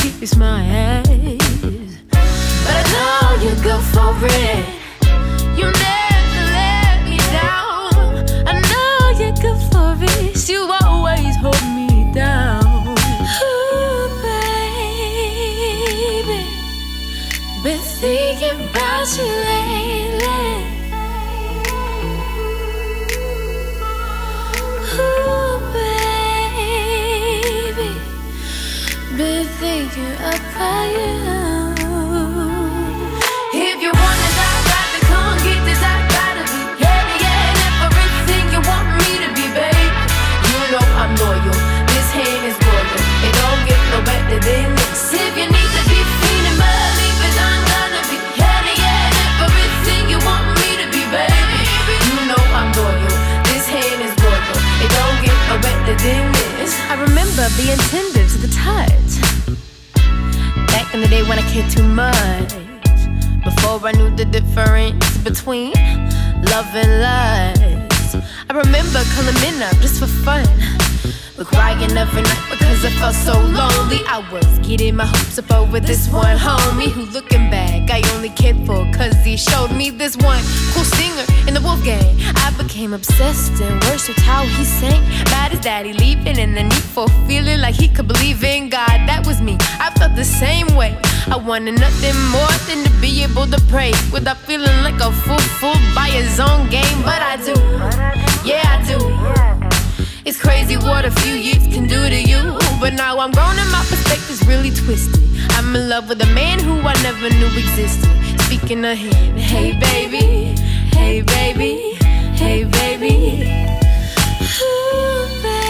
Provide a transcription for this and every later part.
kiss my ass. But I know you're good for it. You never let me down. I know you're good for it. You always hold me down. Ooh, baby, been thinking about you lately. Ooh, baby, been thinking about you. If you want it, I got to come get this. I gotta be yeah, and everything you want me to be, babe. You know I'm loyal. This hand is royal. It don't get no better than this. If you need to be feeling, believe it, I'm gonna be yeah, and everything you want me to be, baby. You know I'm loyal. This hand is royal. It don't get no better than this. I remember being tender to the touch. Back in the day when I cared too much. Before I knew the difference between love and lust. I remember calling men up just for fun, but crying every night because I felt so lonely. I was getting my hopes up over this one homie who, looking back, I only cared for cause he showed me this one cool singer in the Wolf Gang. I became obsessed and worshipped how he sang about his daddy leaving and the need for feeling like he could believe in God. That was me, I felt the same way. I wanted nothing more than to be able to pray without feeling like a fool by his own game. But I do, yeah I do. It's crazy what a few years can do to you. But now I'm grown and my perspective's really twisted. I'm in love with a man who I never knew existed. Speaking of him, hey baby, hey baby, hey baby. Ooh,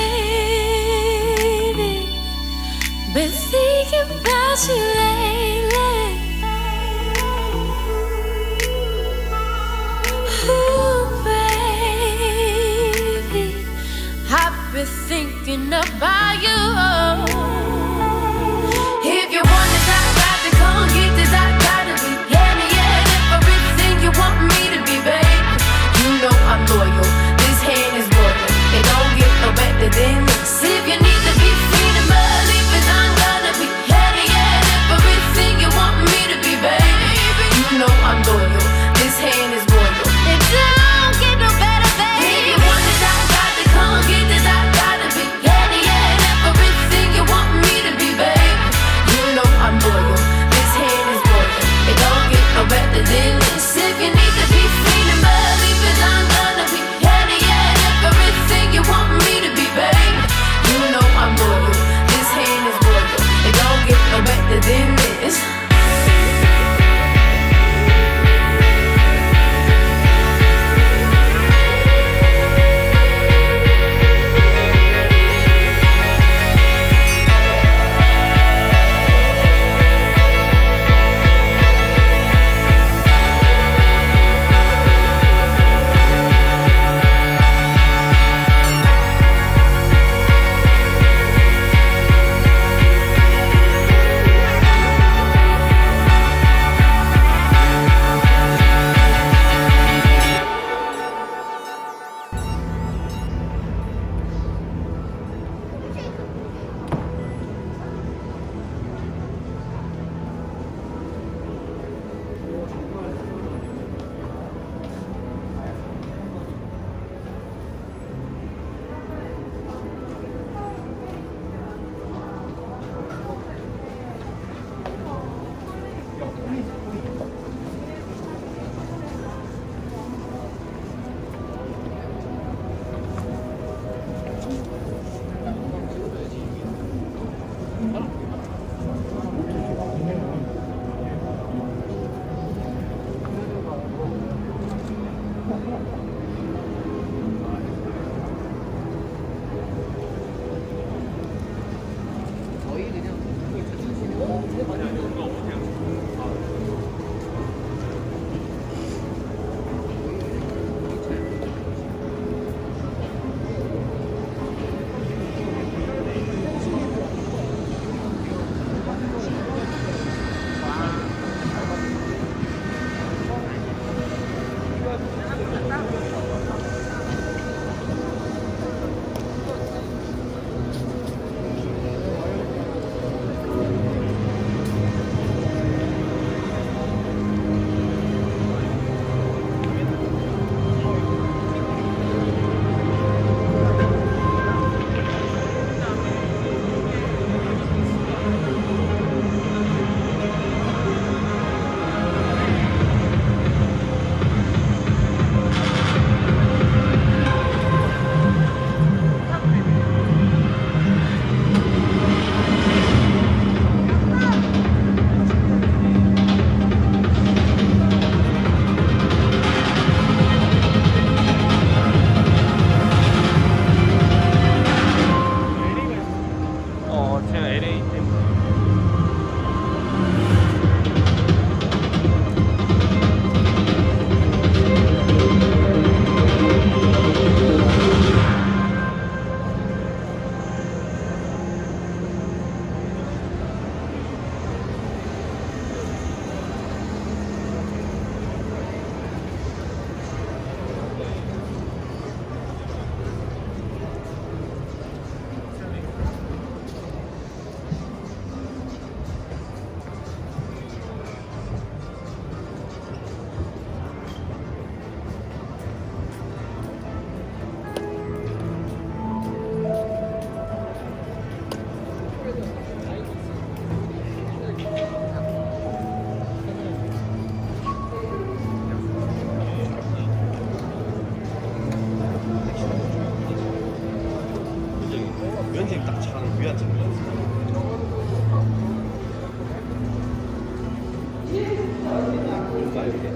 baby, been thinking about you lately. Ooh, baby, I've been thinking about you. If you want it, I got to come get this. I gotta be yeah, and everything you want me to be, babe. You know I'm loyal. This hand is royal. It don't get no better than this. If you need to be free to believe it, I'm gonna be yeah, and everything you want me to be, babe. You know I'm loyal. This hand is royal. It don't get no better, babe. If you want it, I got to come get this. I gotta be yeah, and everything you want me to be, babe. You know I'm loyal. This hand is royal. It don't get no better than this. If you need to be free to believe it, I'm gonna be yeah, and everything you want me to be, babe. You know I'm loyal. This hand is royal. It don't get no better than this. 있어 이렇게.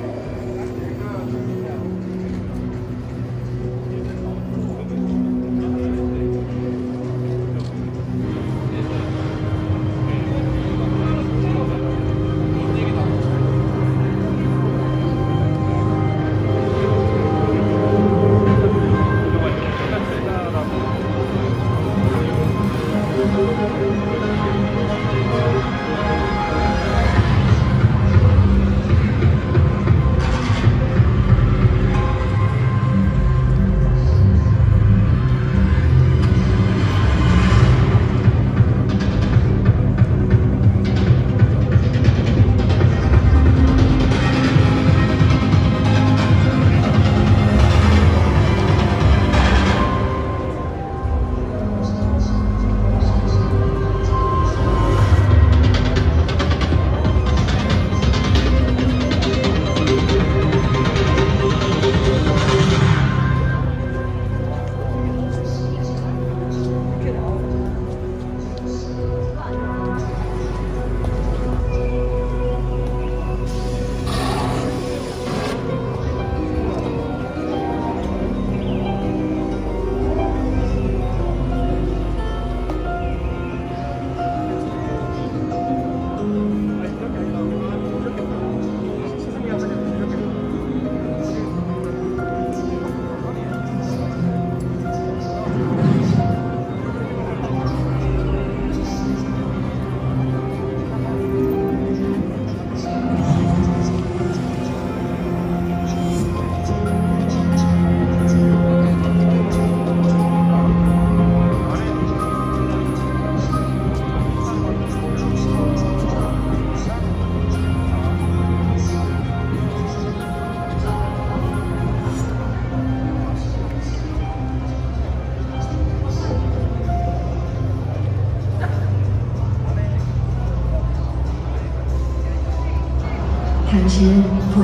당신은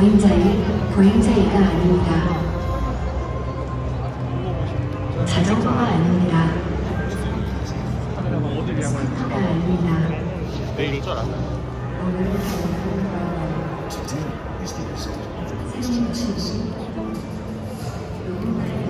보행자가 아닙니다. 자전거가 아닙니다. 스쿠터가 아닙니다. 내일 줄 알았나? 오늘은 새로운 출신 누군가의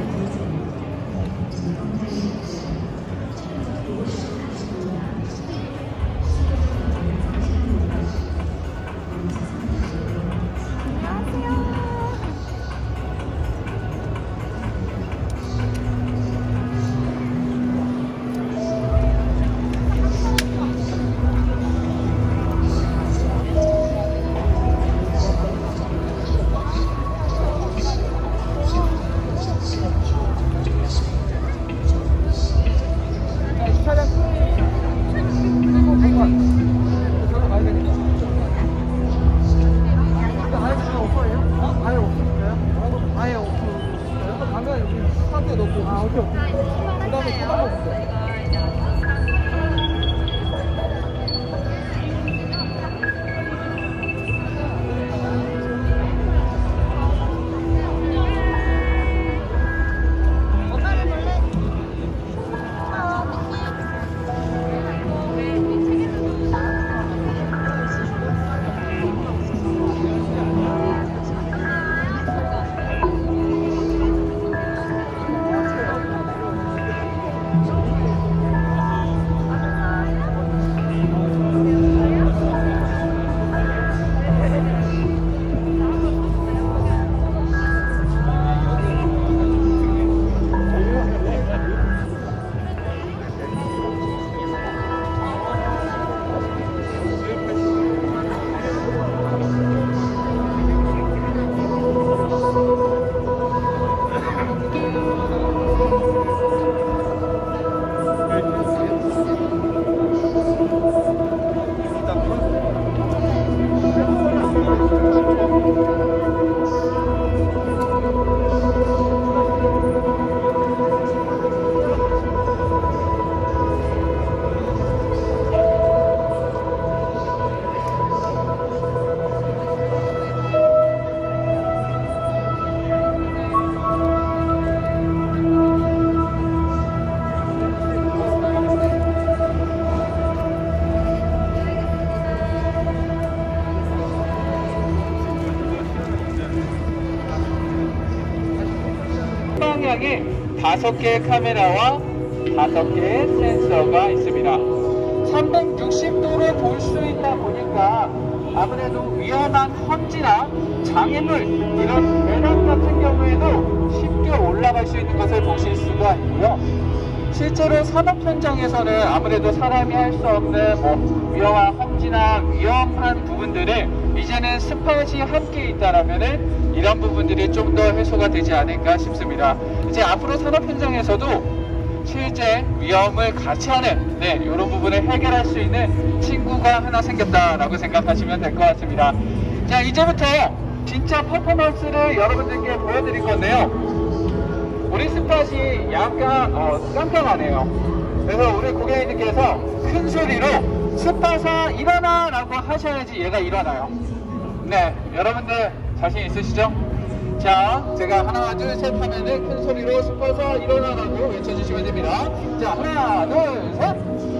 중앙에 5개의 카메라와 5개의 센서가 있습니다. 360도를 볼 수 있다 보니까 아무래도 위험한 험지나 장애물, 이런 계단 같은 경우에도 쉽게 올라갈 수 있는 것을 보실 수가 있고요. 실제로 산업 현장에서는 아무래도 사람이 할 수 없는 위험한 험지나 위험한 부분들을 이제는 스팟이 함께 있다라면은 이런 부분들이 좀 더 해소가 되지 않을까 싶습니다. 이제 앞으로 산업 현장에서도 실제 위험을 같이 하는 이런 부분을 해결할 수 있는 친구가 하나 생겼다라고 생각하시면 될 것 같습니다. 자, 이제부터 진짜 퍼포먼스를 여러분들께 보여드릴 건데요. 우리 스팟이 약간 깜깜하네요. 그래서 우리 고객님께서 큰 소리로 스팟아 일어나 라고 하셔야지 얘가 일어나요. 네, 여러분들 자신 있으시죠? 자, 제가 하나 둘 셋 하면은 큰 소리로 스팟아 일어나라고 외쳐주시면 됩니다. 자, 하나 둘 셋.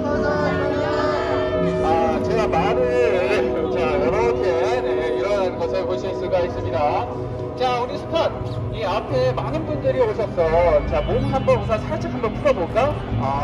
제가 말을 이렇게 일어나는 것을 보실 수가 있습니다. 자, 우리 스팟 이 앞에 많은 분들이 오셨어. 자, 몸 한번 우선 살짝 한번 풀어볼까?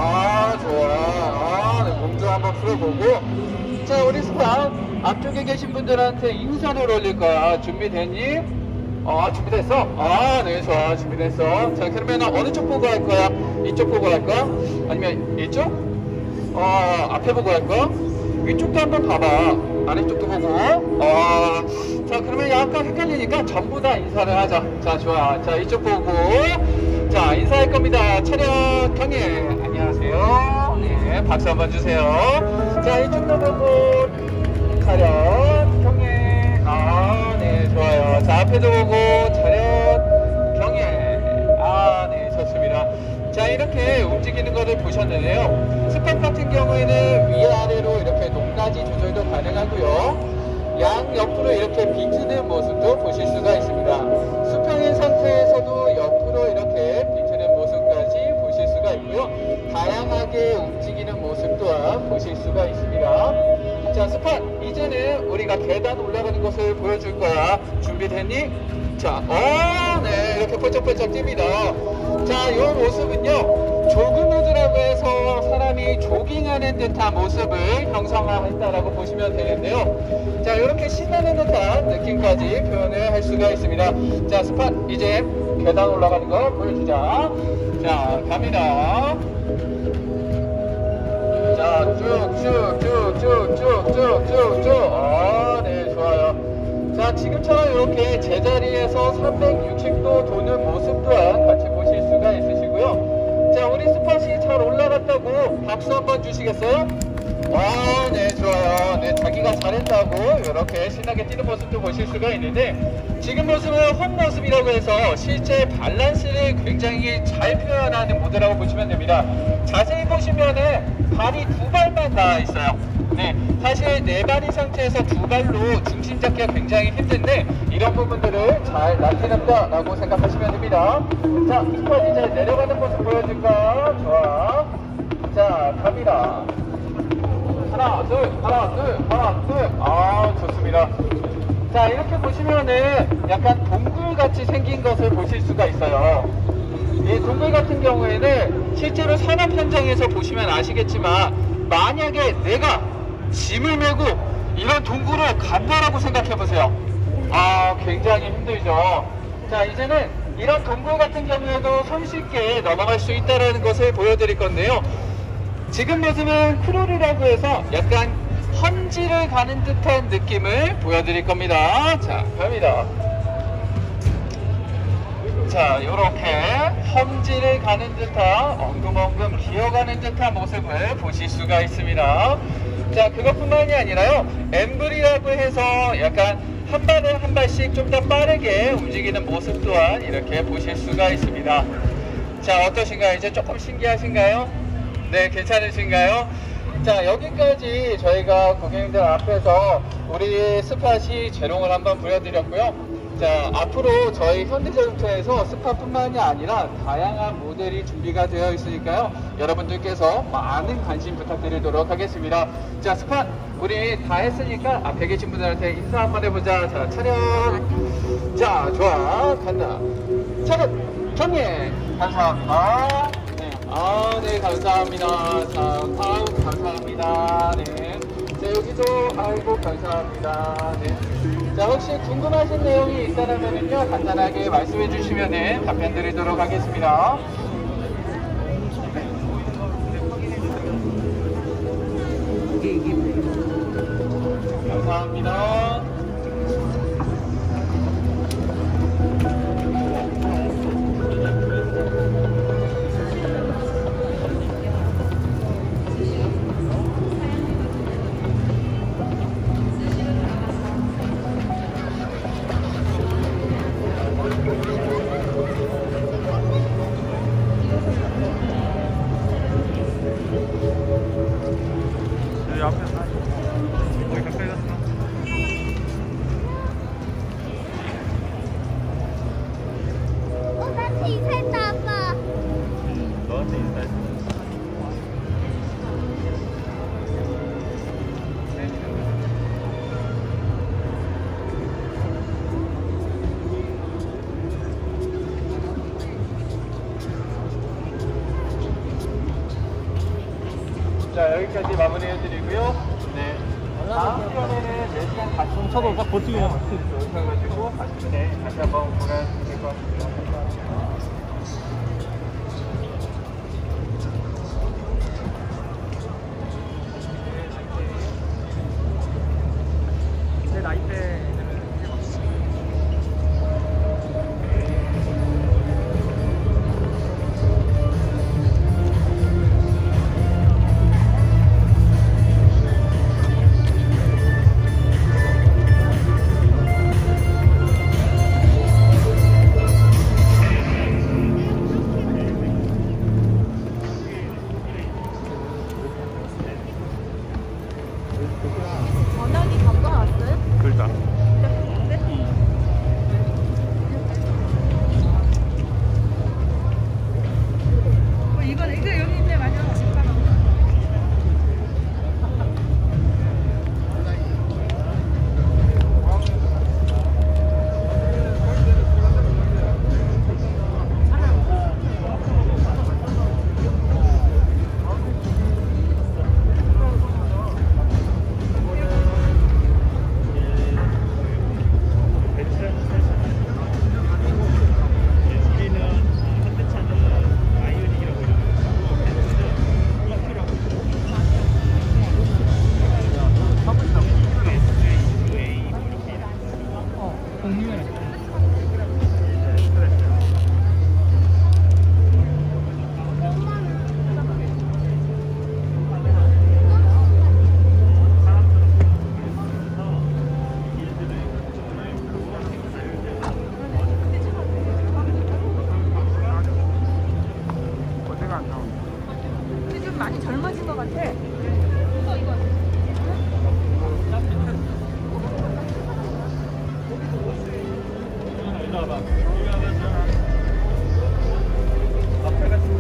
좋아. 몸도 한번 풀어보고. 자, 우리 스팟 앞쪽에 계신 분들한테 인사를 올릴 거야. 준비됐니? 준비됐어? 네, 좋아. 준비됐어. 자, 그러면 어느 쪽 보고 할 거야? 이쪽 보고 할 거야? 아니면 이쪽? 앞에 보고 할 거야? 위쪽도 한번 봐봐. 아래쪽도 보고. 자, 그러면 약간 헷갈리니까 전부 다 인사를 하자. 자, 좋아. 자, 이쪽 보고. 자, 인사할 겁니다. 차렷 경례. 안녕하세요. 네, 박수 한번 주세요. 자, 이쪽도 보고. 차렷 경례. 네, 좋아요. 자, 앞에도 보고. 차렷 경례. 네, 좋습니다. 자, 이렇게 움직이는 것을 보셨는데요. 스팟 같은 경우에는 위아래로 이렇게 높낮이 조절도 가능하고요. 양 옆으로 이렇게 비트는 모습도 보실 수가 있습니다. 수평인 상태에서도 옆으로 이렇게 비트는 모습까지 보실 수가 있고요. 다양하게 움직이는 모습 또한 보실 수가 있습니다. 자, 스팟 이제는 우리가 계단 올라가는 것을 보여줄 거야. 준비됐니? 자, 네, 이렇게 펄쩍펄쩍 뜁니다. 자, 이 모습은요, 조그무드라고 해서 사람이 조깅하는 듯한 모습을 형상화했다라고 보시면 되는데요. 자, 이렇게 신나는 듯한 느낌까지 표현을 할 수가 있습니다. 자, 스팟 이제 계단 올라가는 거 보여주자. 자, 갑니다. 자, 쭉쭉쭉쭉쭉쭉쭉쭉. 네, 좋아요. 자, 지금처럼 이렇게 제자리에서 360도 도는 모습 또한 같이 보실 수가 있으시고요. 자, 우리 스팟이 잘 올라갔다고 박수 한번 주시겠어요? 네, 좋아요. 네, 자기가 잘했다고 이렇게 신나게 뛰는 모습도 보실 수가 있는데, 지금 모습은 홈 모습이라고 해서 실제 밸런스를 굉장히 잘 표현하는 모드라고 보시면 됩니다. 자세히 보시면은 발이 2발만 닿아 있어요. 네, 사실 4발인 상태에서 2발로 중심 잡기가 굉장히 힘든데, 이런 부분들을 잘 나타냈다라고 생각하시면 됩니다. 자, 스팟 이제 내려가는 모습 보여줄까? 좋아. 자, 갑니다. 하나, 둘. 좋습니다. 자, 이렇게 보시면은 약간 동굴같이 생긴 것을 보실 수가 있어요. 이 동굴 같은 경우에는 실제로 산업 현장에서 보시면 아시겠지만, 만약에 내가 짐을 메고 이런 동굴을 간다라고 생각해 보세요. 굉장히 힘들죠. 자, 이제는 이런 동굴 같은 경우에도 손쉽게 넘어갈 수 있다는 것을 보여드릴 건데요. 지금 모습은 크롤이라고 해서 약간 험지를 가는 듯한 느낌을 보여드릴 겁니다. 자, 갑니다. 자, 요렇게 험지를 가는 듯한 엉금엉금 기어가는 듯한 모습을 보실 수가 있습니다. 자, 그것뿐만이 아니라요, 엠블이라고 해서 약간 한 발에 한 발씩 좀 더 빠르게 움직이는 모습 또한 이렇게 보실 수가 있습니다. 자, 어떠신가요? 이제 조금 신기하신가요? 네, 괜찮으신가요? 자, 여기까지 저희가 고객님들 앞에서 우리 스팟이 재롱을 한번 보여드렸고요. 자, 앞으로 저희 현대자동차에서 스팟뿐만이 아니라 다양한 모델이 준비가 되어 있으니까요, 여러분들께서 많은 관심 부탁드리도록 하겠습니다. 자, 스팟 우리 다 했으니까 앞에 계신 분들한테 인사 한번 해보자. 자, 차렷. 자, 좋아. 간다. 차렷. 정예 감사합니다. 네. 네, 감사합니다. 자, 다음 감사합니다. 네. 자, 여기도 아이고 감사합니다. 네. 자, 혹시 궁금하신 내용이 있다면은요 간단하게 말씀해 주시면은 답변 드리도록 하겠습니다. 감사합니다. 여기 앞에 여기 가까이 갔어. 나한테 인사했다 아빠. 너한테 인사했어. 자, 여기까지 마무리해드리고요. 네. 다음 시간에는 4시간 다시 차도 딱 버티고 가지고 다시 한번 보내주시면 될 것 같습니다. 내 나이 때 전화기 갖고 왔어요? 글자. 이거 여기 있네 맞아. 근데 좀 많이 젊어진 것 같아. 이거. 일로 와봐. 여기 와봐. 앞에 가서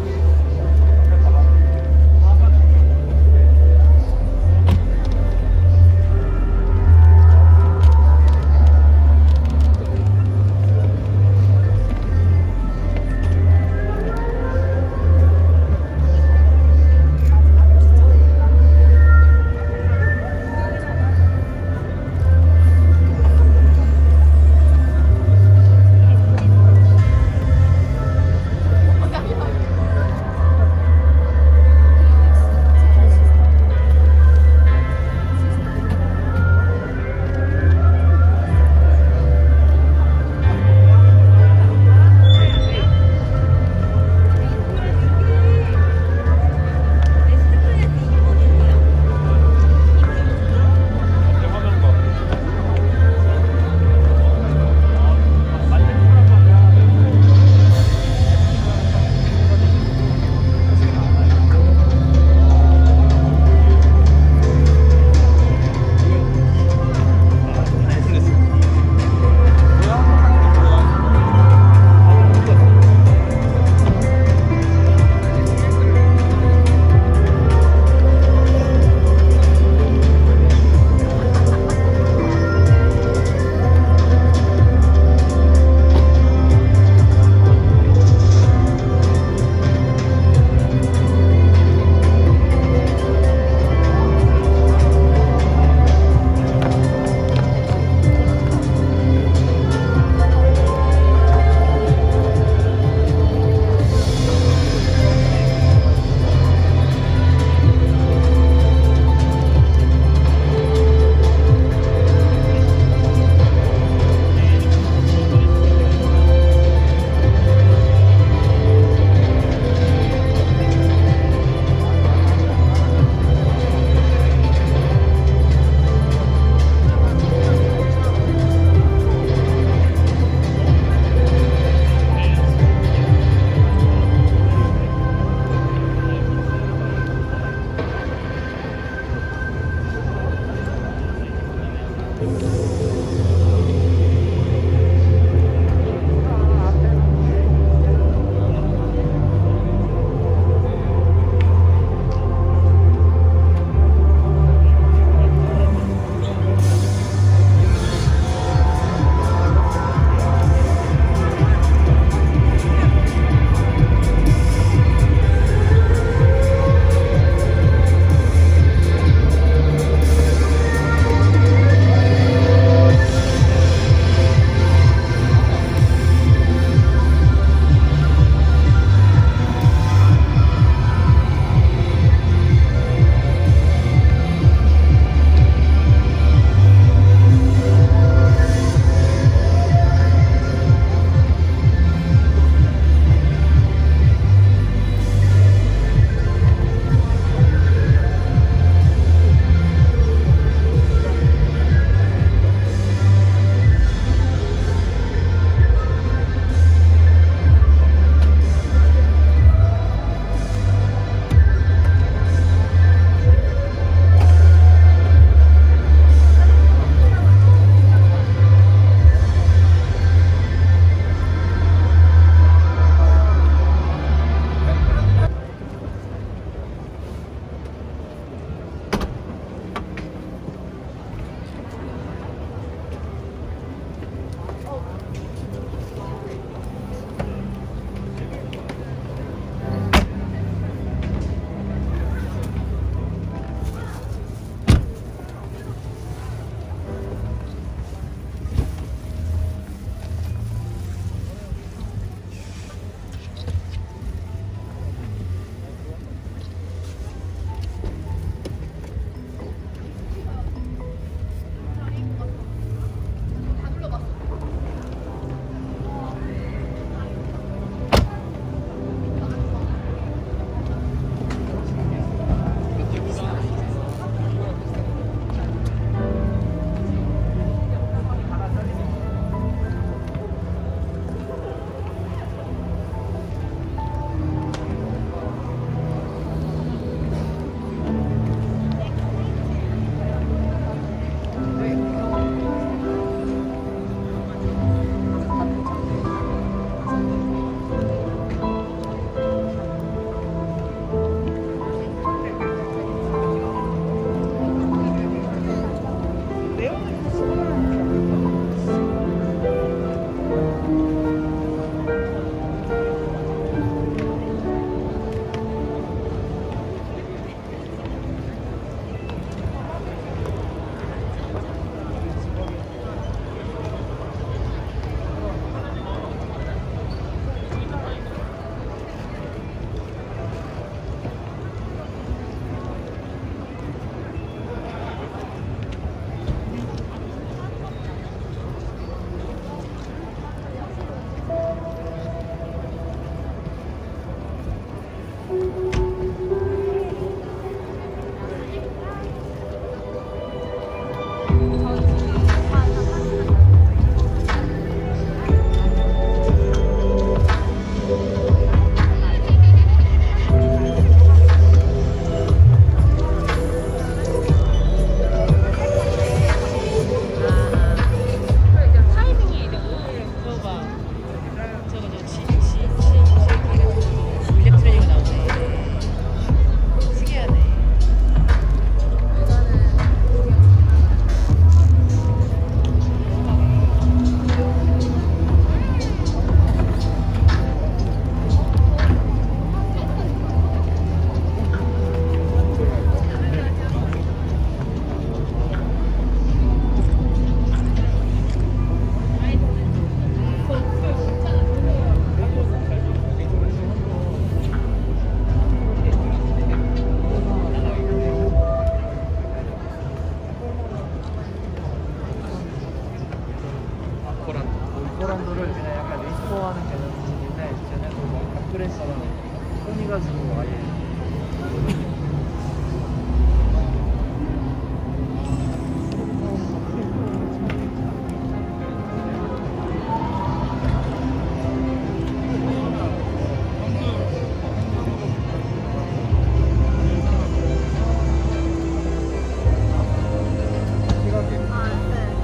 네.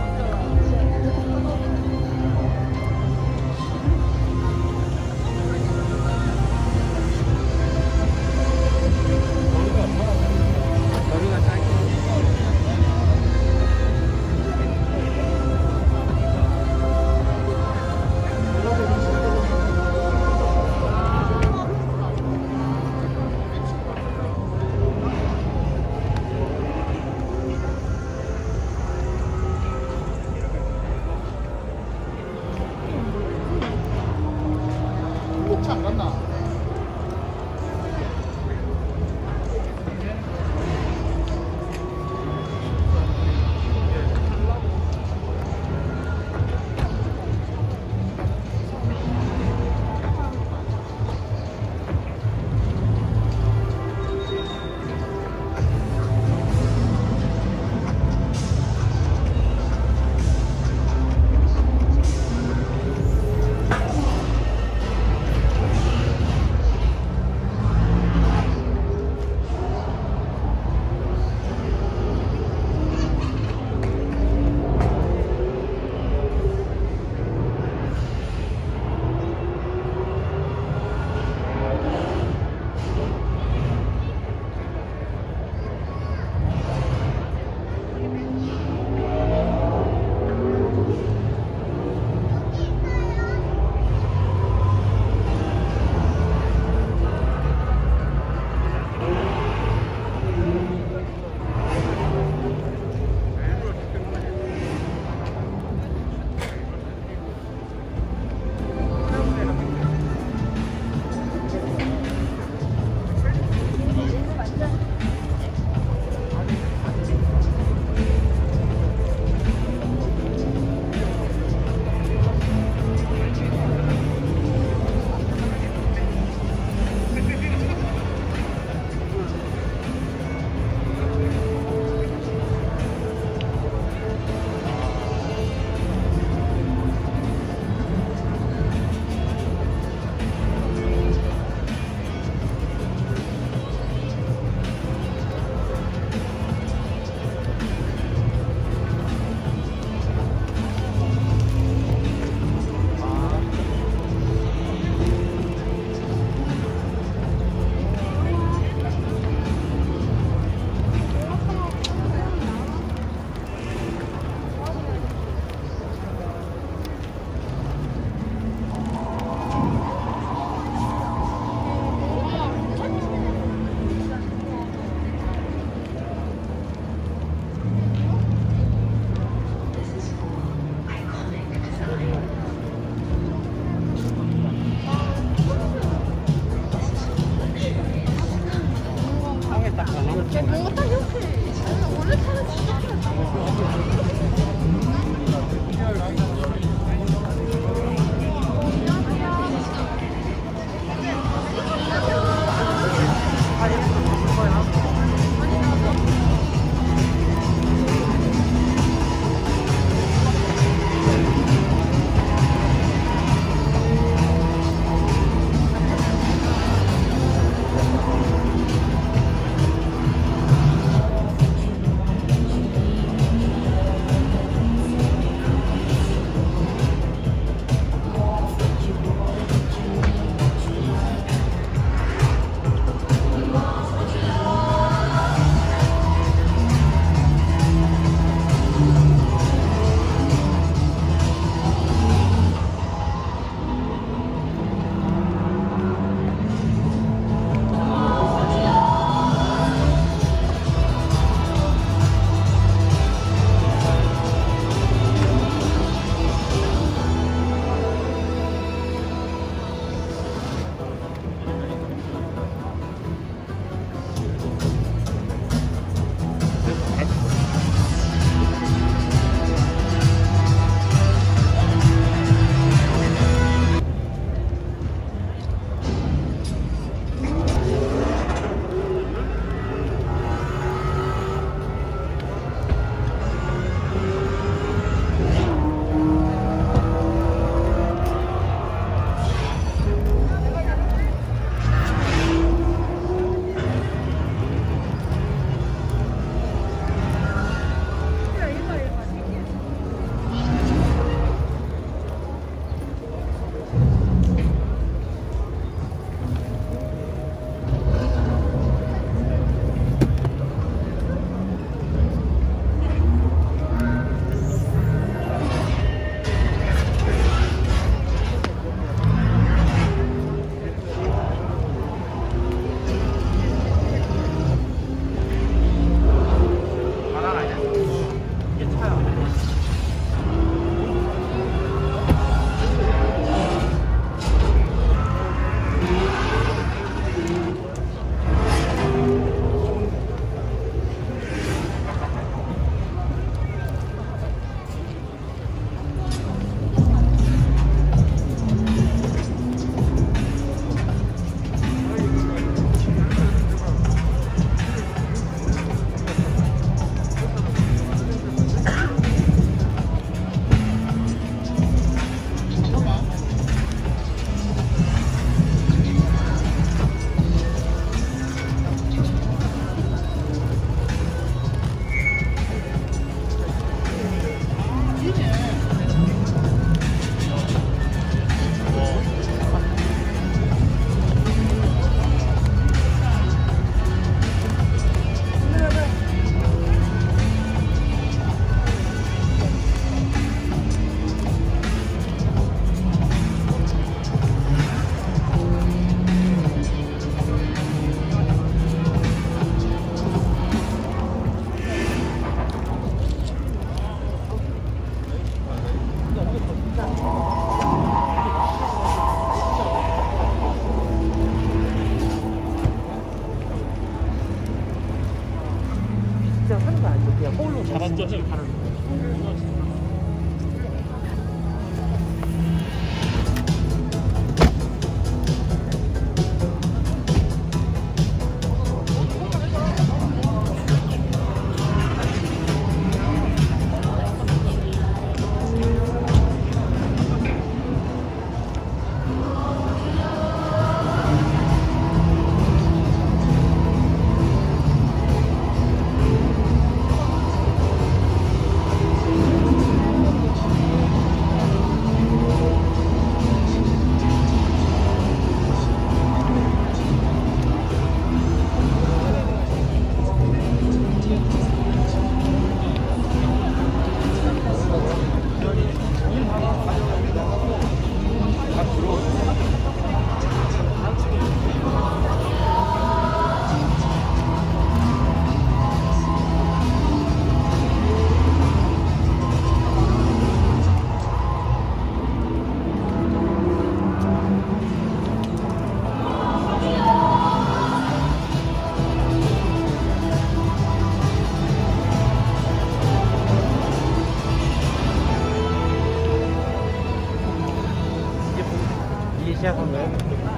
시작한 거예요?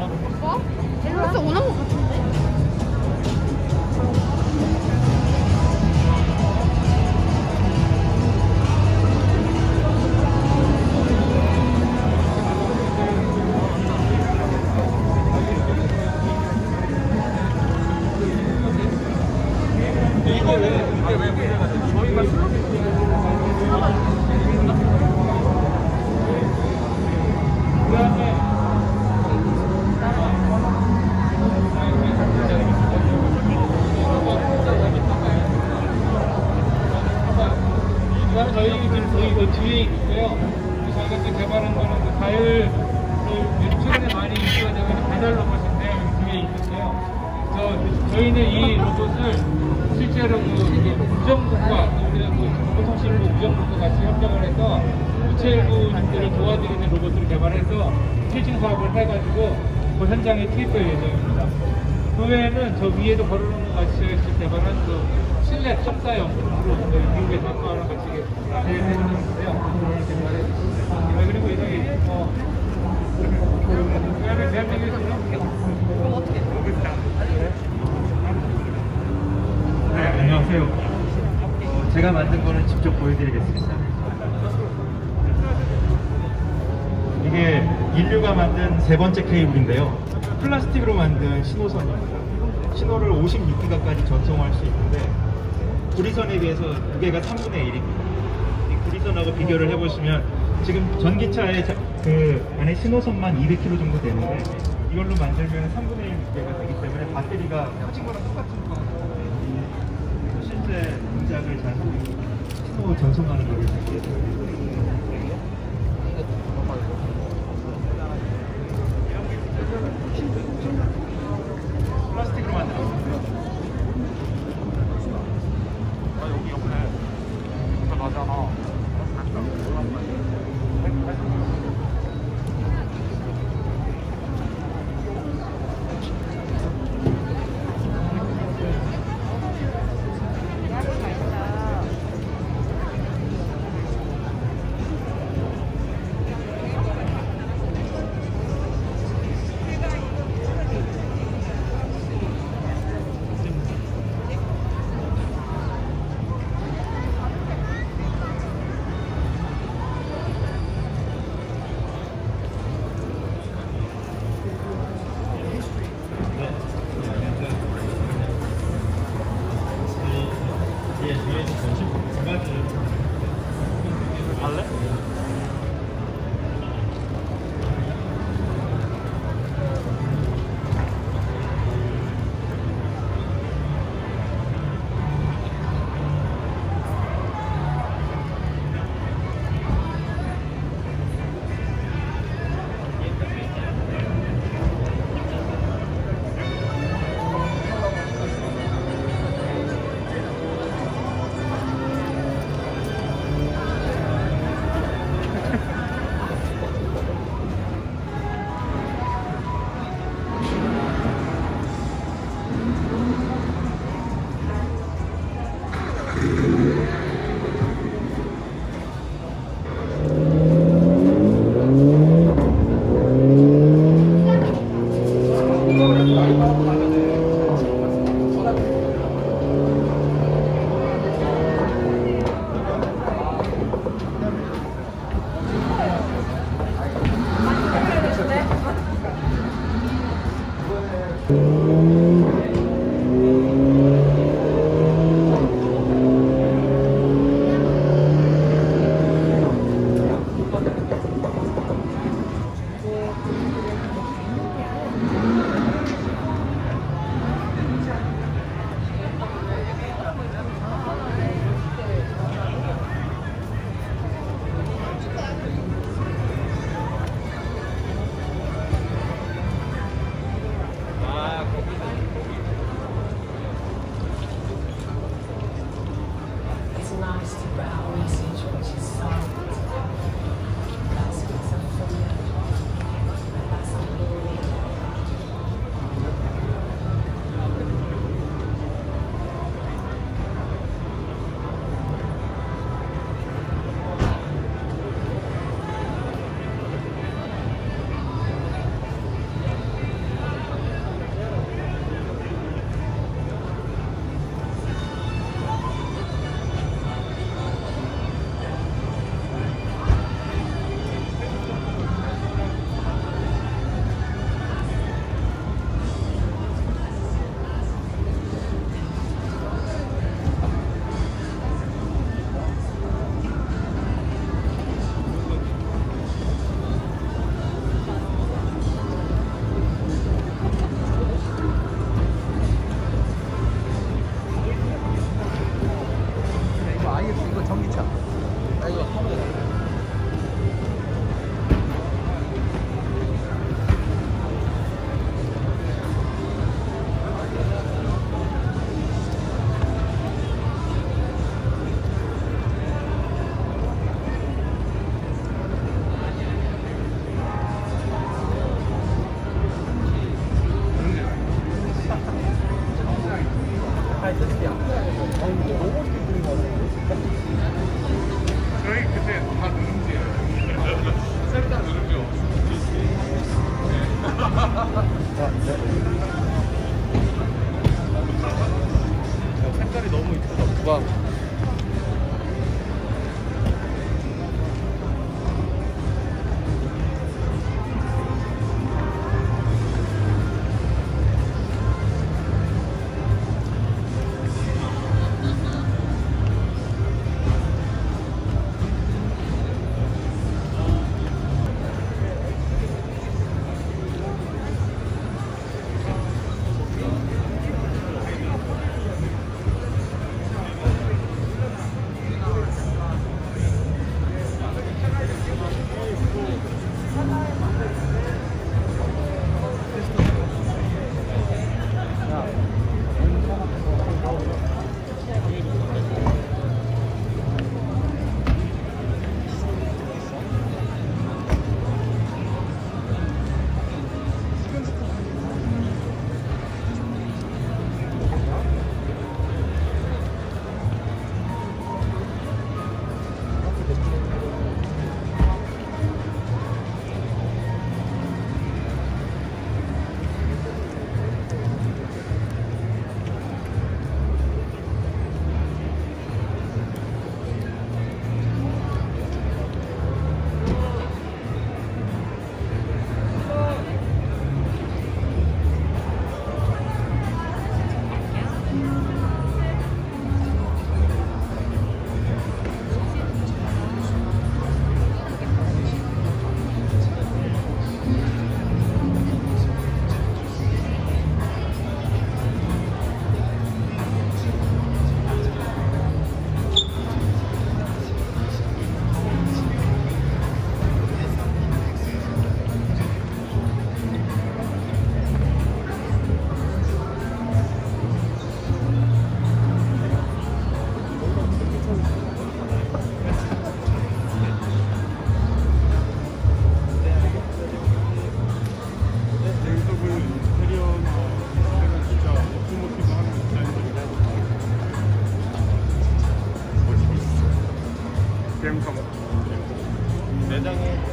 어? 벌써 오는 것 같은데? 이게 왜 문제가 돼? 저희가 저희 그 뒤에 있고요. 저희가 또 개발한 거는 그 가열 최근에 많이 인기가 되고 있는 배달 로봇인데 여기 뒤에 있는데요. 저희는 이 로봇을 실제로 우정부가 우리가 교통실로 우정부가 같이 협력을 해서 우체국들을 도와드리는 로봇을 개발해서 필증 사업을 해가지고 그 현장에 투입할 예정입니다. 그 외에는 저 위에도 걸어놓은 것 같이 개발한 그 실내 탑사형으로 미국의 단과랑 같이 대회해주는데요. 그리고 이제 그다음에 대한민국에서는 그럼 어떻게? 네, 안녕하세요. 제가 만든 거는 직접 보여드리겠습니다. 이게 인류가 만든 세 번째 케이블인데요. 플라스틱으로 만든 신호선입니다. 신호를 56기가까지 전송할 수 있는데 구리선에 비해서 무게가 3분의 1입니다. 이 구리선하고 비교를 해보시면 지금 전기차의 그 안에 신호선만 200kg 정도 되는데 이걸로 만들면 3분의 1 무게가 되기 때문에 배터리가 켜진 거랑 똑같은 거거든요. 실제 동작을 잘 하고 신호 전송하는 거를 준비해서 플라스틱으로 만들었는데요. 여기 옆에 가잖아. 갈래? 색깔이 너무 이쁘다. 와. 갱컴 매장에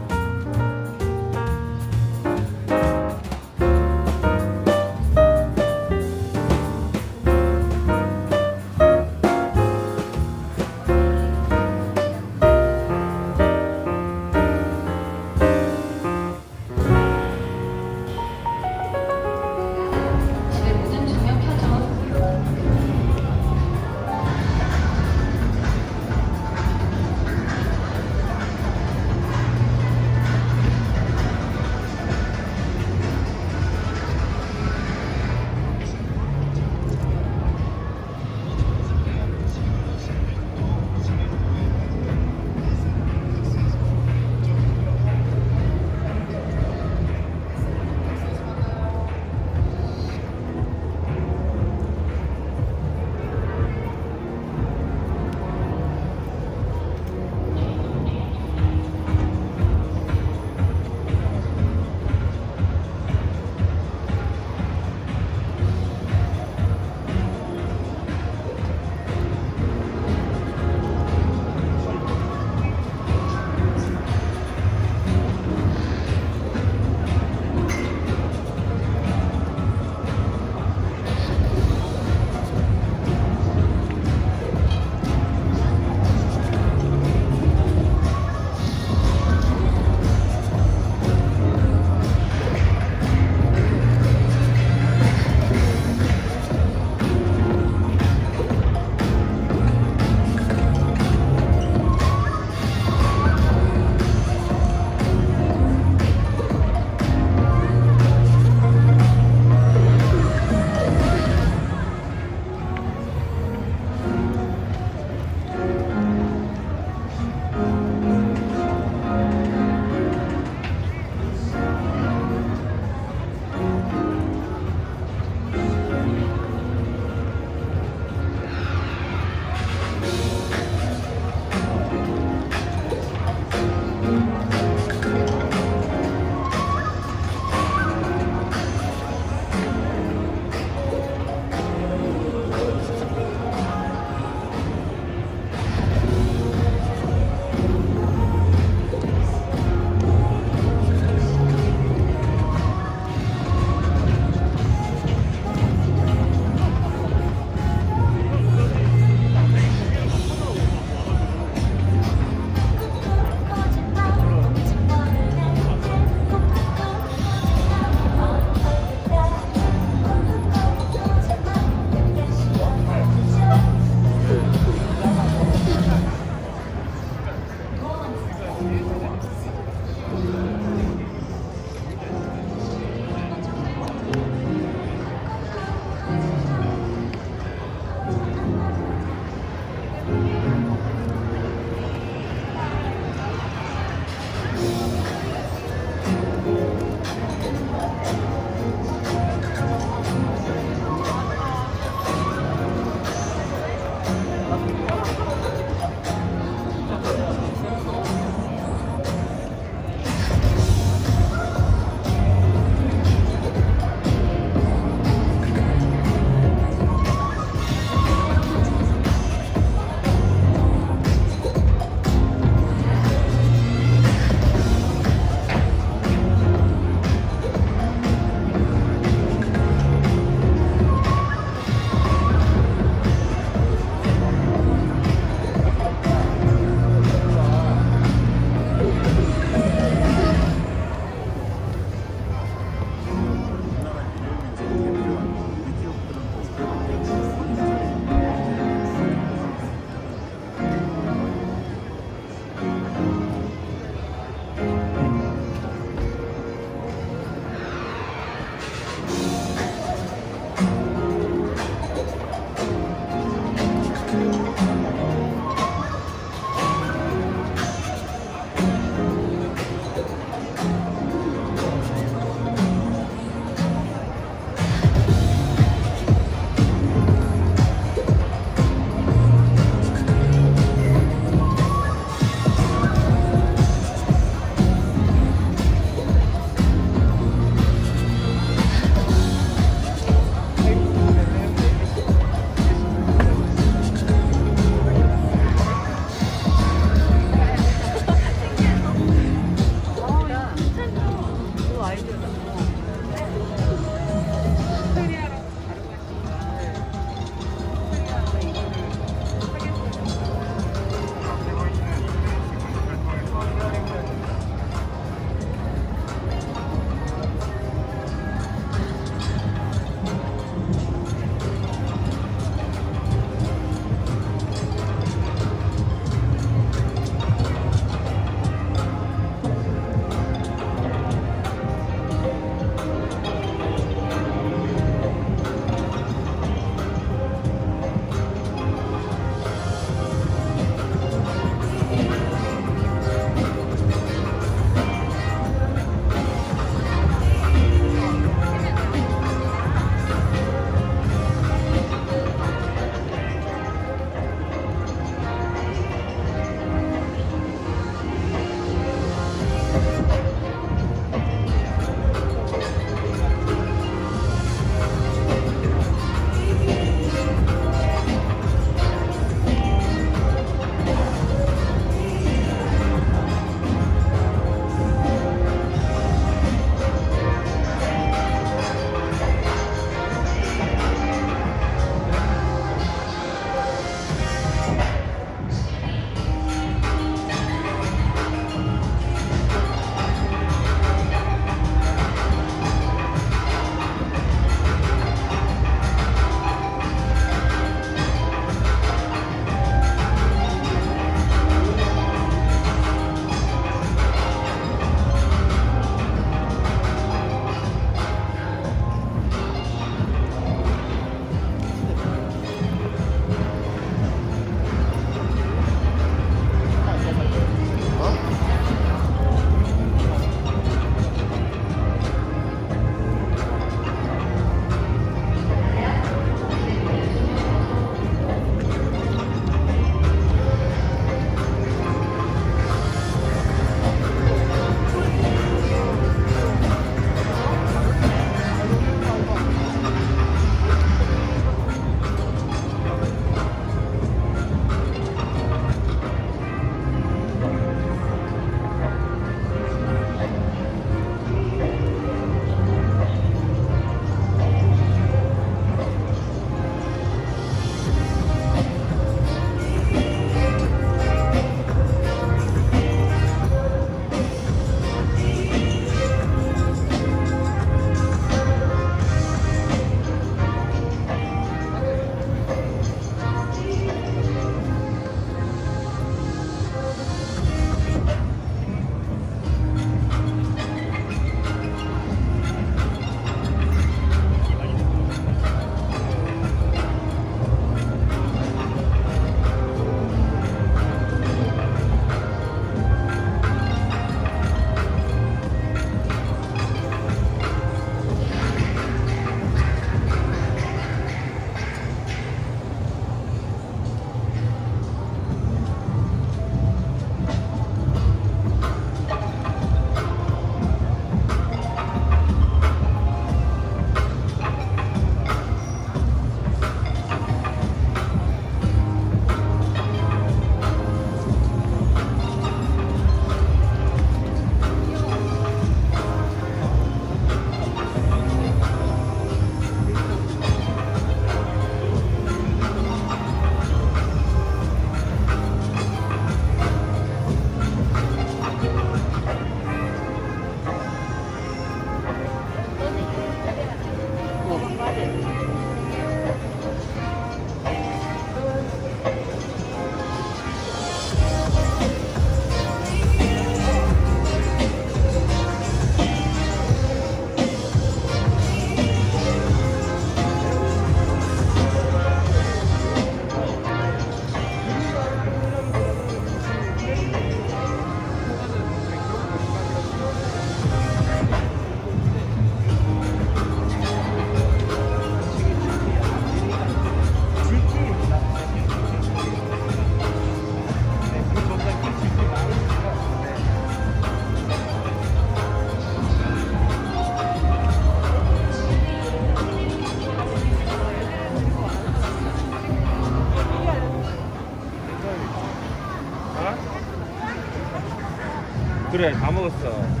그래, 다 먹었어.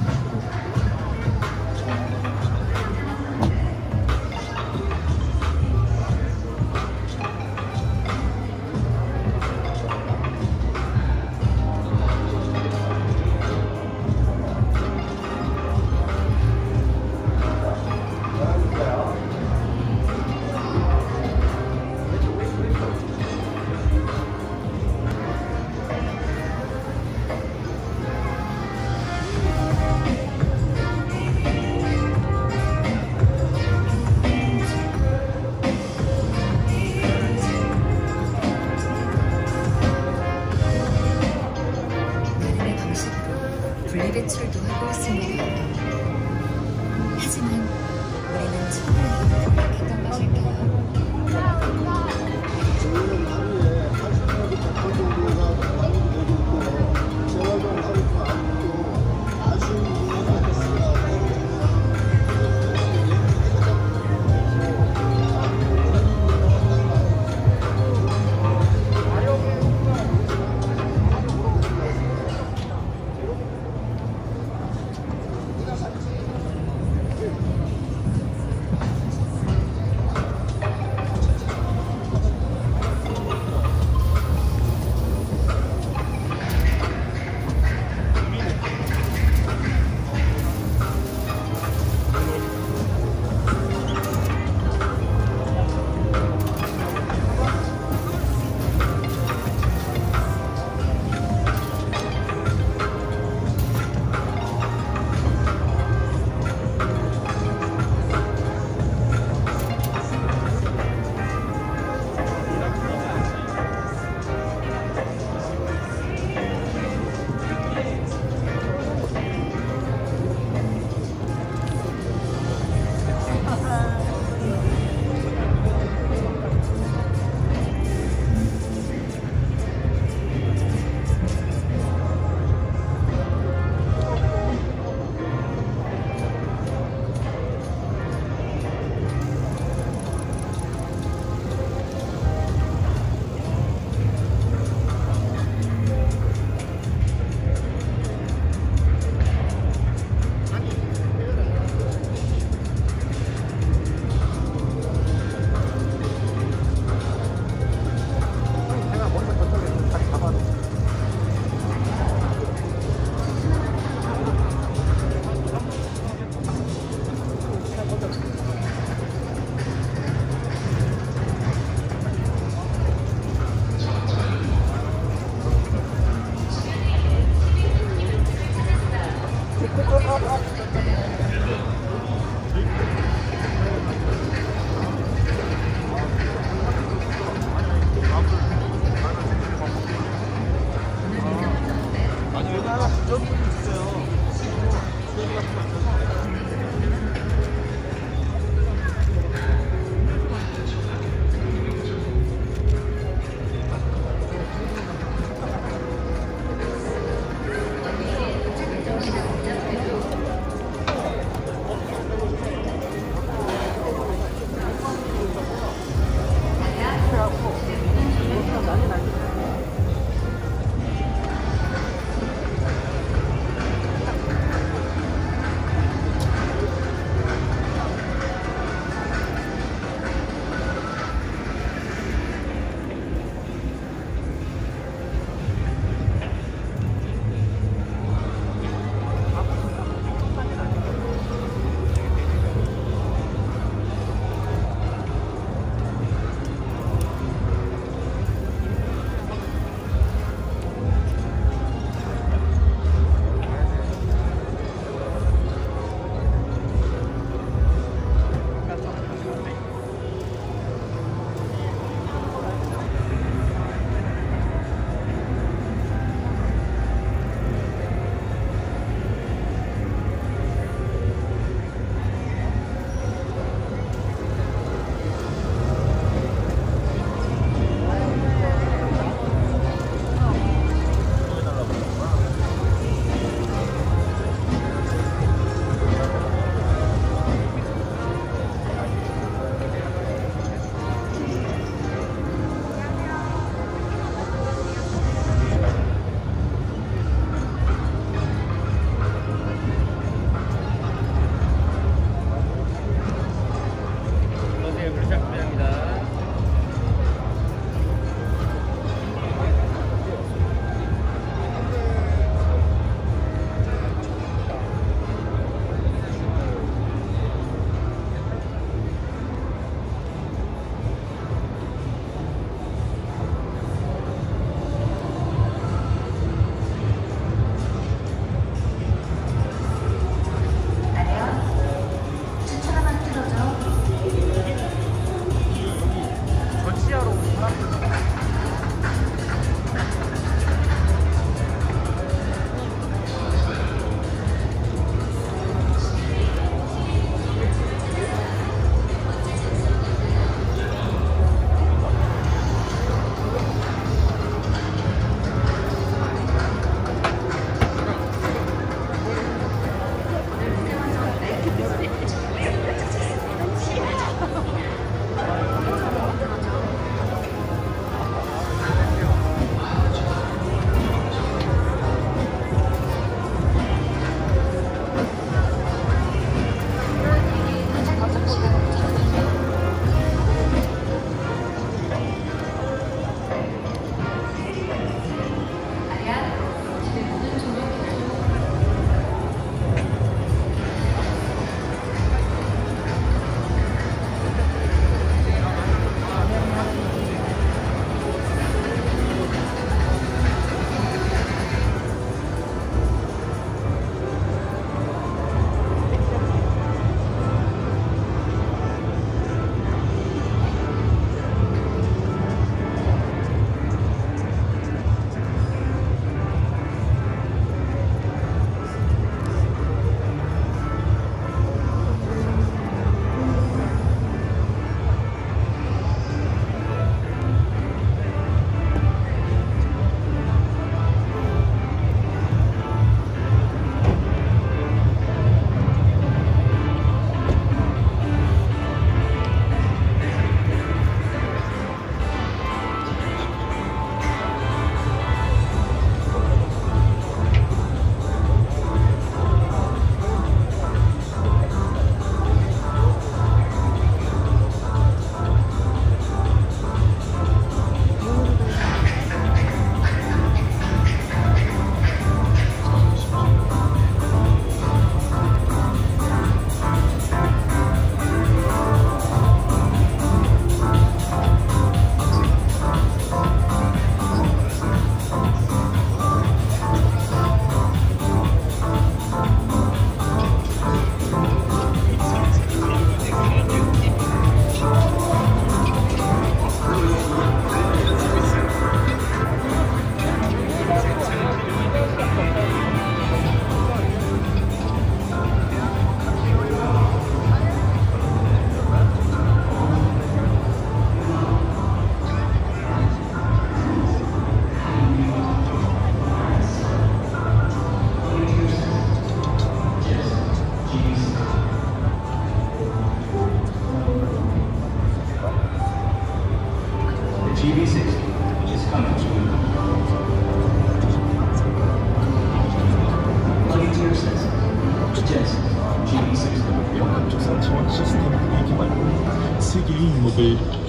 분리배출도 하고 있습니다. 하지만 우리는 충분히 생각했던 것일까요? 저희는 하루에 80km 정도가 나가는 되고 있고요. 재활용 하루도 아직도 아쉬운 부분이 많았어요.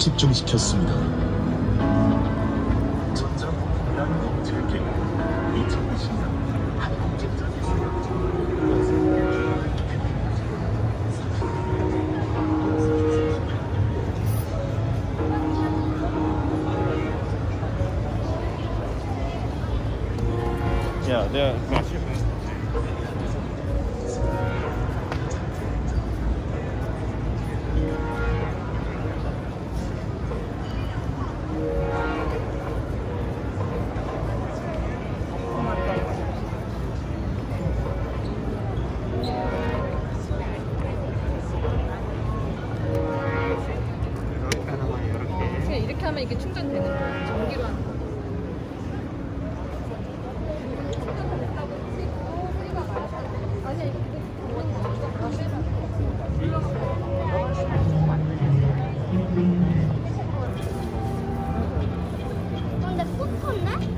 집중시켰습니다. 전자부품 즐기기 2020년 한국직전 야, 내가 마실 그냥 이렇게 하면 이게 충전되는 거야. 전기로 하는 거. 근데 스쿠터인데?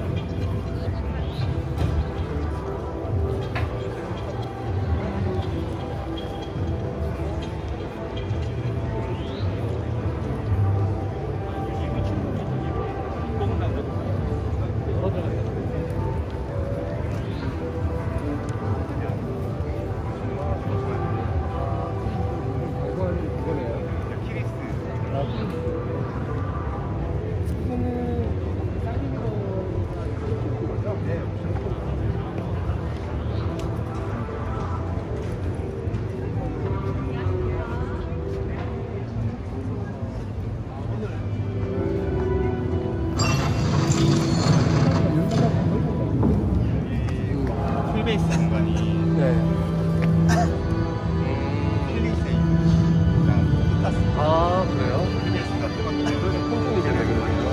풀베이스 공간이 아, 그래요? 통풍이 잘 되거든요.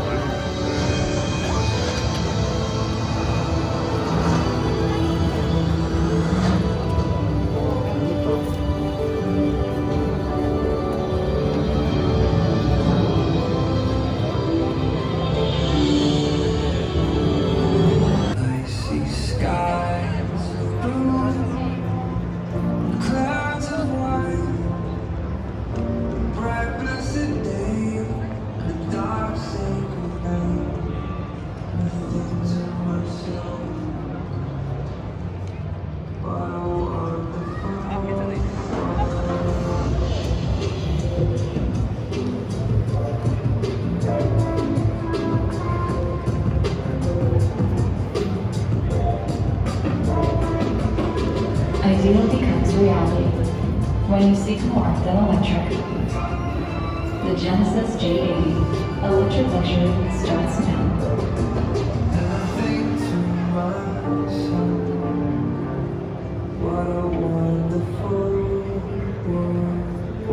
I see skies of blue, clouds of white, bright blessed day, the dark sacred night. I think to myself, what a wonderful world. Ideal becomes reality when you seek more than electric. The Genesis J80 electric luxury starts now. And I think to myself, what a wonderful world.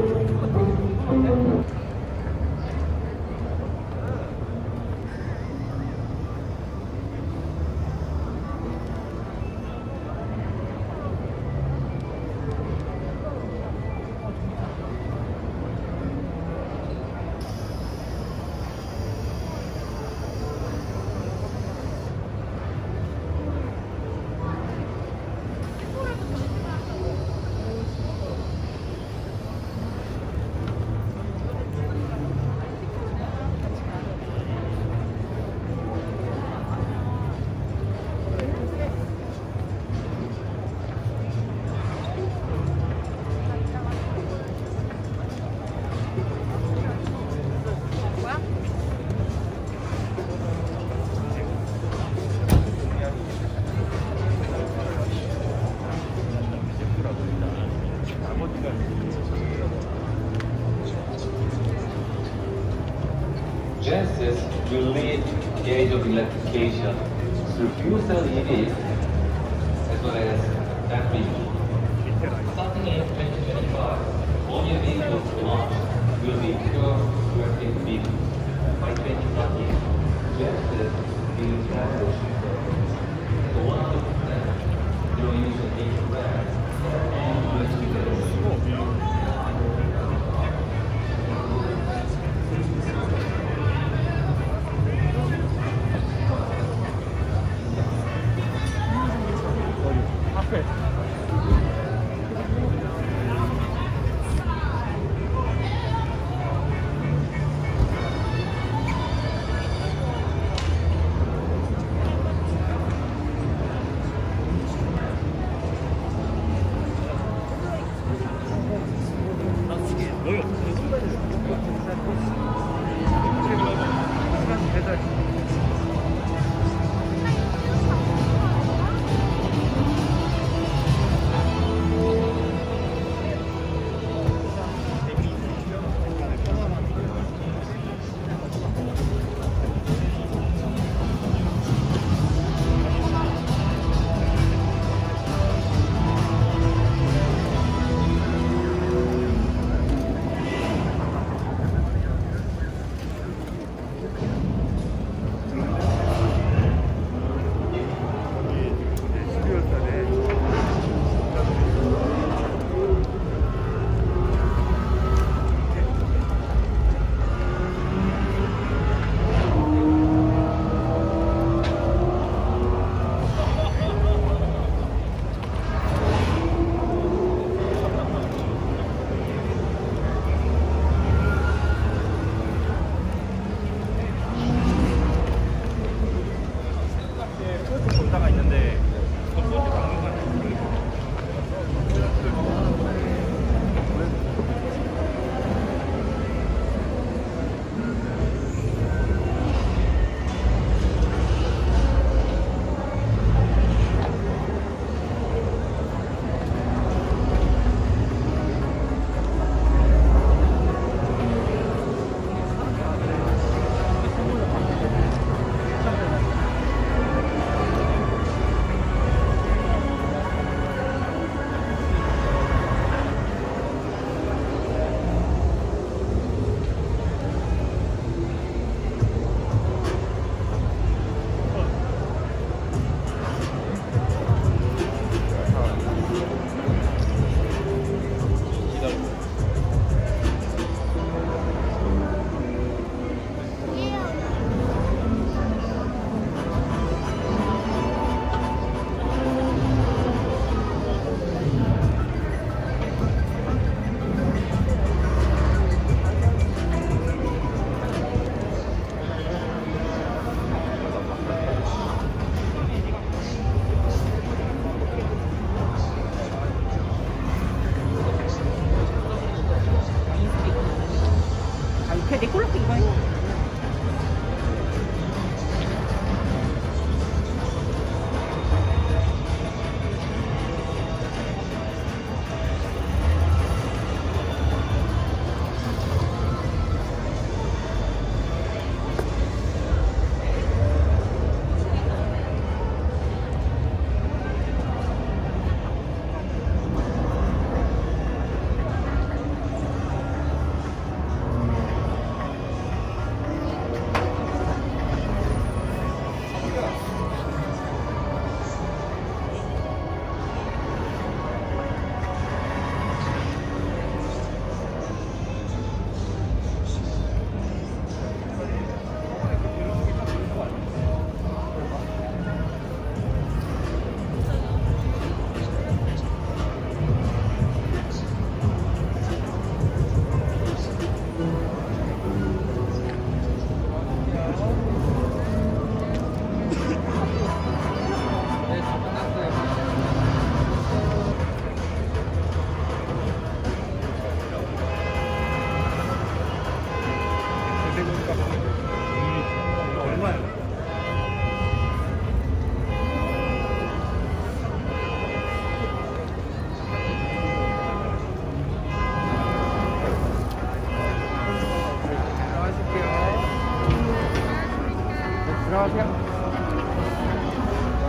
Genesis will lead the age of electrification through fuel cell EVs as well as battery. Starting in 2025, all new vehicles launched will be pure electric vehicles. By 2030, Genesis will establish the 100% zero-emission vehicle brand and electrification.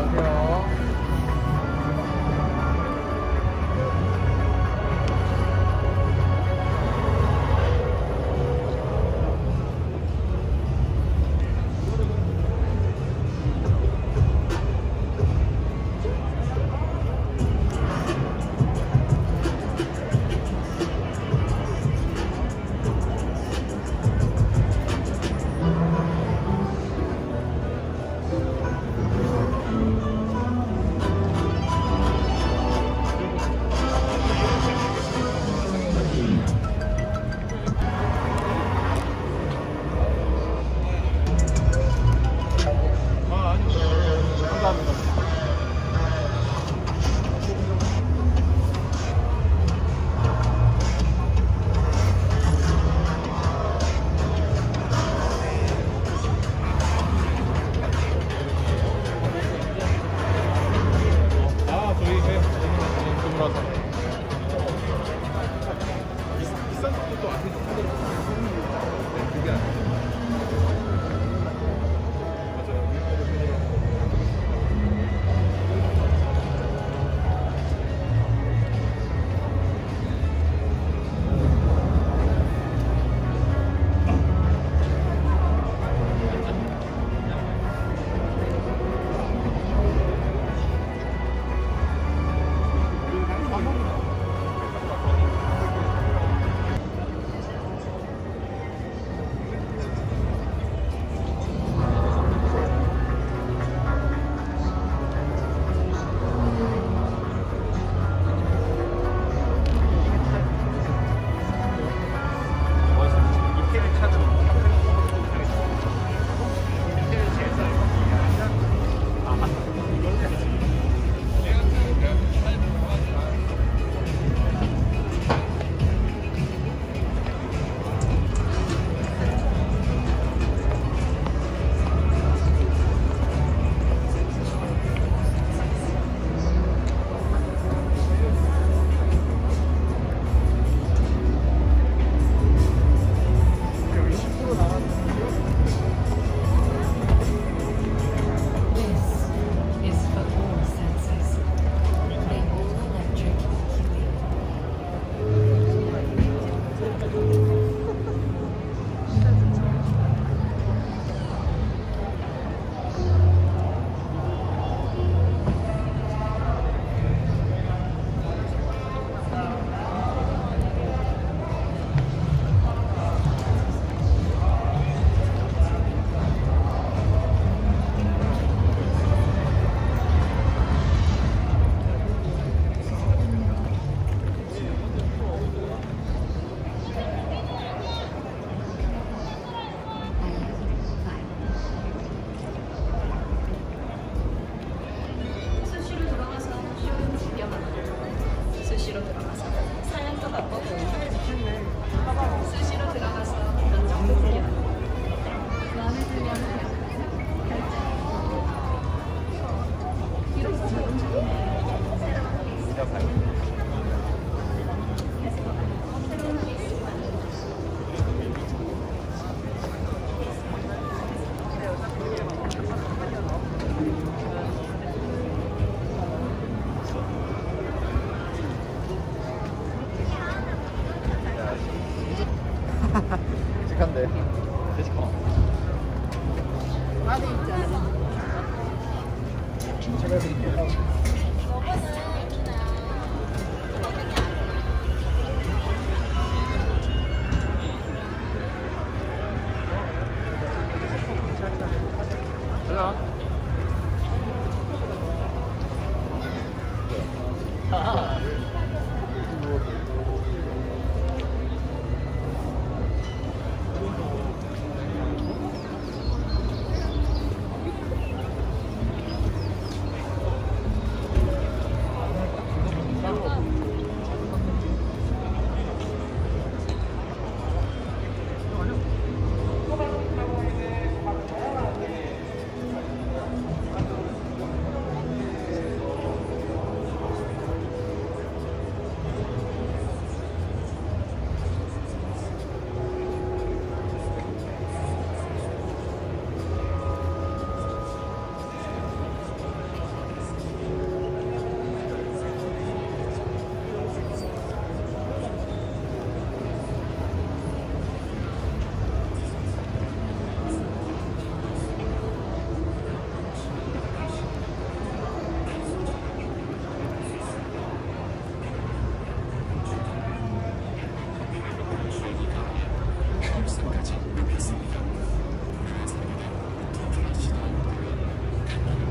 안녕하세요. 직한데. 되지마. 나도 있잖아. 제가 해드릴게요.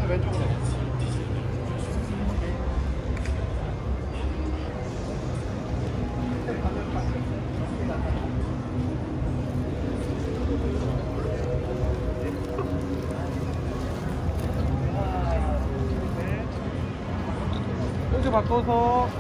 왼쪽으로. 포즈 바꿔서.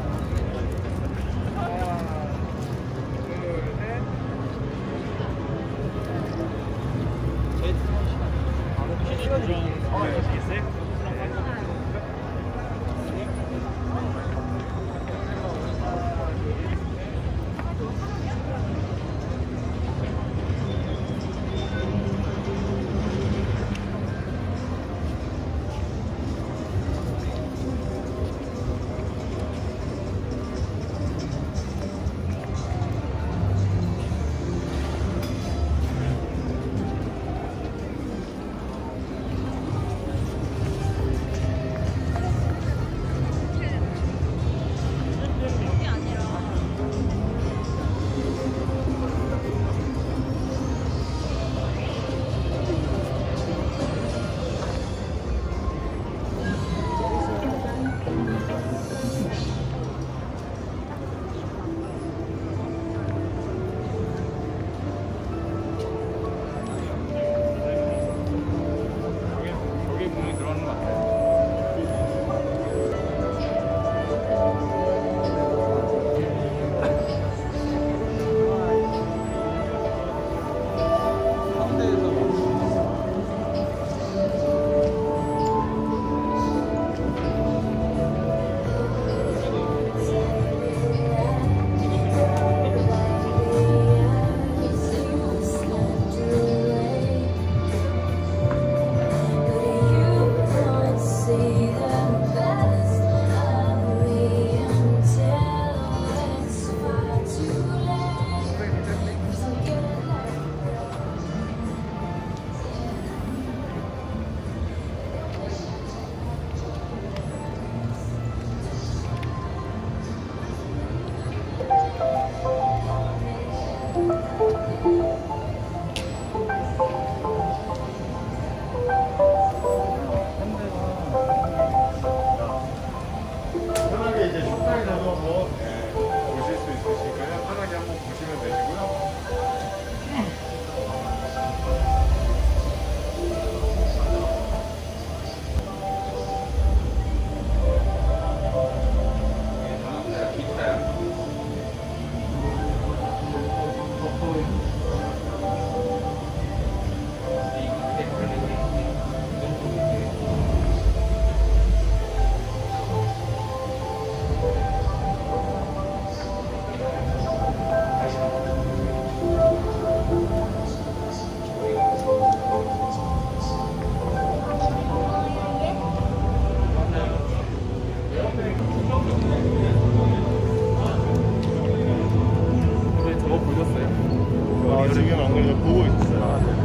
지금 안 그래도 보고 있었어요.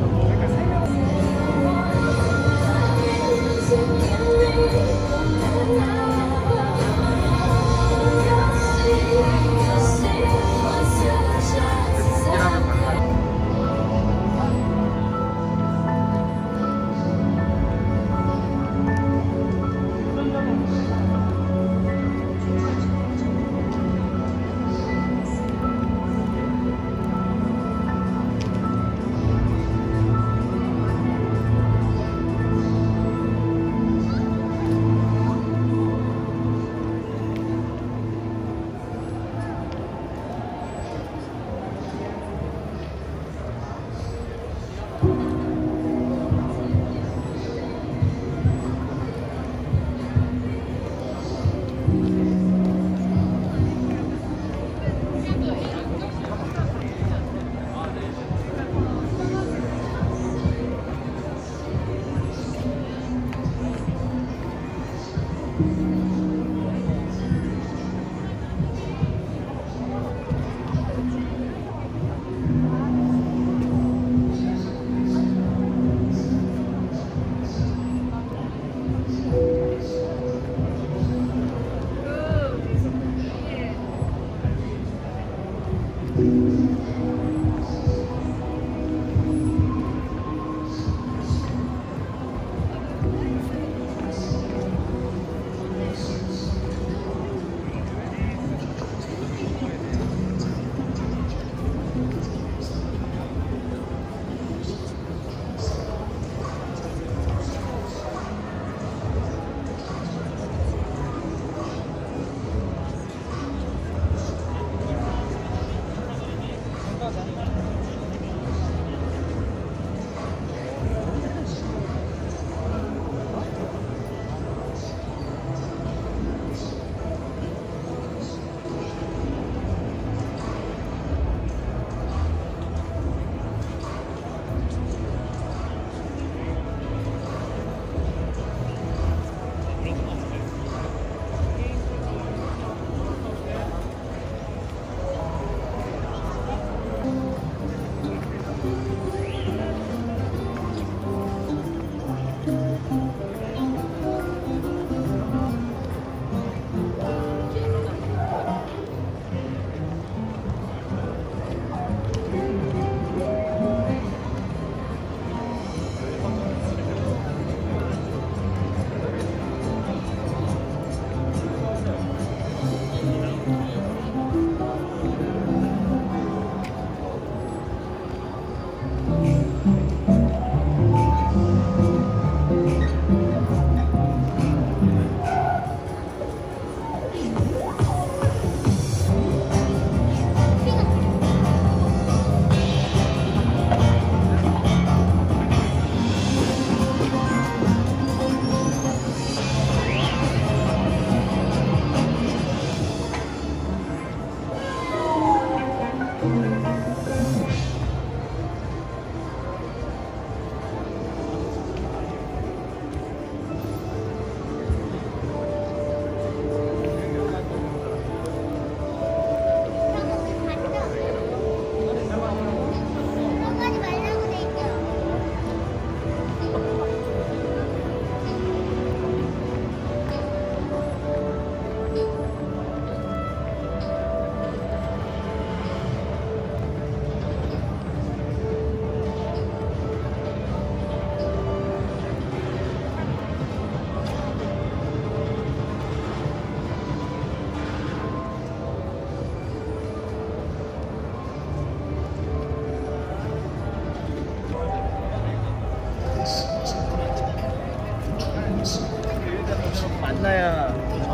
하나야.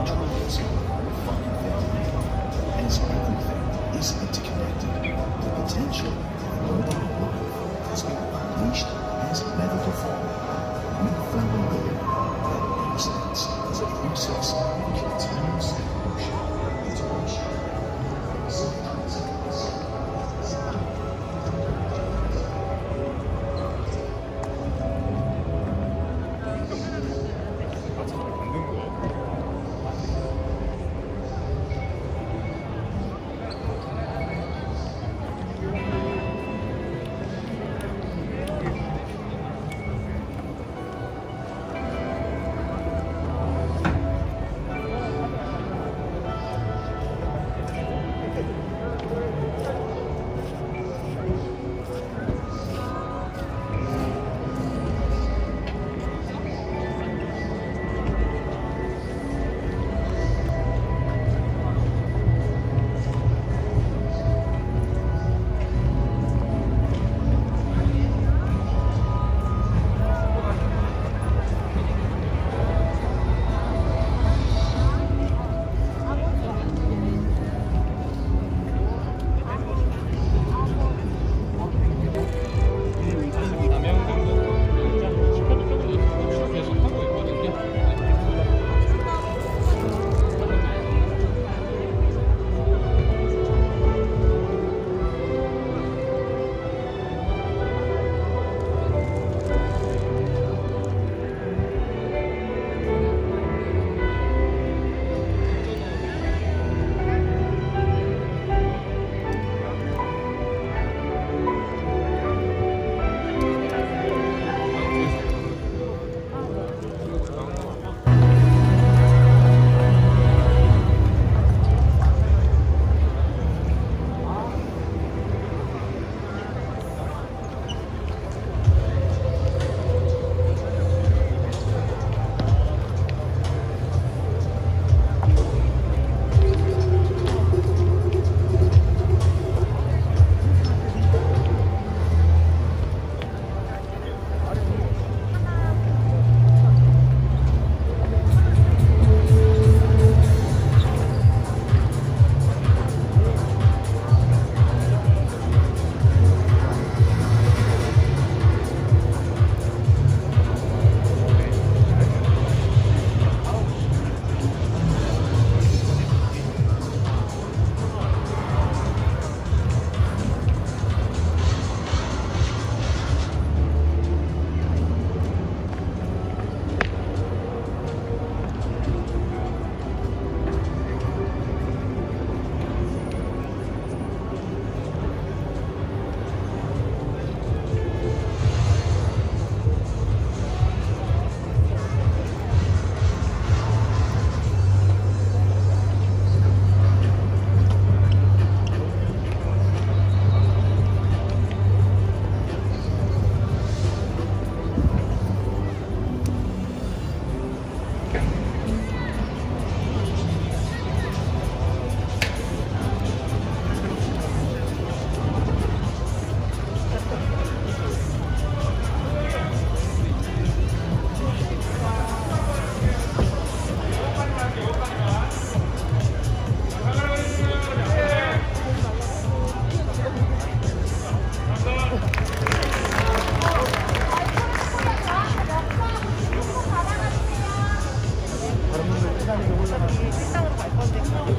As everything is interconnected, the potential of mobile world has been unleashed as never before. We firmly believe that excellence is a process of continuous evolution, iteration. 식당으로 갈 건데.